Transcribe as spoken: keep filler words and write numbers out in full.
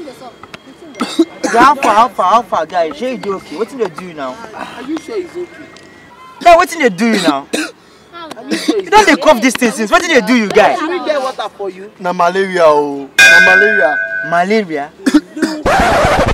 How far, how far, how far, guys? Sure, you okay? What did they do now? Are you sure it's okay? Yeah, what did they do now? You don't they cough these things since. What did they do, you guys? Should we get water for you? Na malaria, oh. Na malaria. Malaria?